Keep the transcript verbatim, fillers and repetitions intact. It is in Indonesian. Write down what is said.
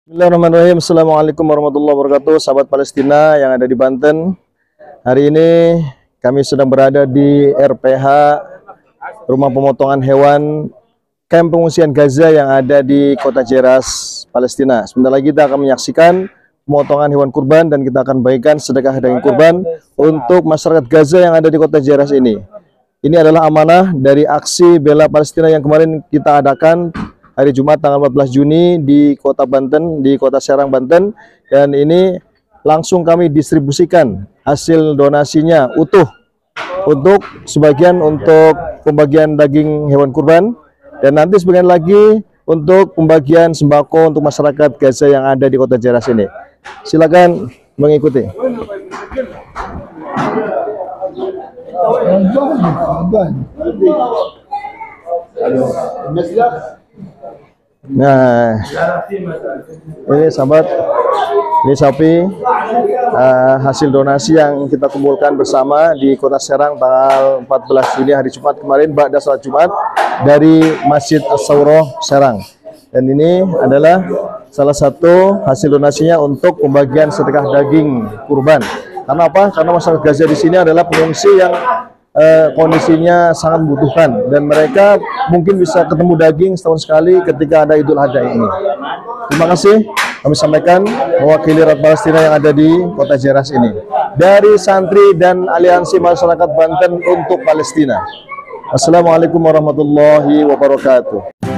Bismillahirrahmanirrahim. Assalamualaikum warahmatullahi wabarakatuh, sahabat Palestina yang ada di Banten. Hari ini kami sedang berada di R P H, Rumah Pemotongan Hewan Kamp Pengungsian Gaza yang ada di Kota Jeras, Palestina. Sebentar lagi kita akan menyaksikan pemotongan hewan kurban dan kita akan bagikan sedekah daging kurban untuk masyarakat Gaza yang ada di Kota Jeras ini. Ini adalah amanah dari aksi bela Palestina yang kemarin kita adakan hari Jumat tanggal empat belas Juni di Kota Banten, di Kota Serang, Banten. Dan ini langsung kami distribusikan hasil donasinya utuh untuk sebagian untuk pembagian daging hewan kurban dan nanti sebagian lagi untuk pembagian sembako untuk masyarakat Gaza yang ada di Kota Jeras ini. Silakan mengikuti. Nah, ini sahabat, ini sapi uh, hasil donasi yang kita kumpulkan bersama di Kota Serang tanggal empat belas Juni hari Jumat kemarin, ba'da salat Jumat dari Masjid As-Sawroh Serang. Dan ini adalah salah satu hasil donasinya untuk pembagian sedekah daging kurban. Karena apa? Karena masyarakat Gaza di sini adalah pengungsi yang Uh, kondisinya sangat membutuhkan dan mereka mungkin bisa ketemu daging setahun sekali ketika ada Idul Adha ini. Terima kasih kami sampaikan mewakili rakyat Palestina yang ada di Kota Jeras ini dari santri dan aliansi masyarakat Banten untuk Palestina. Assalamualaikum warahmatullahi wabarakatuh.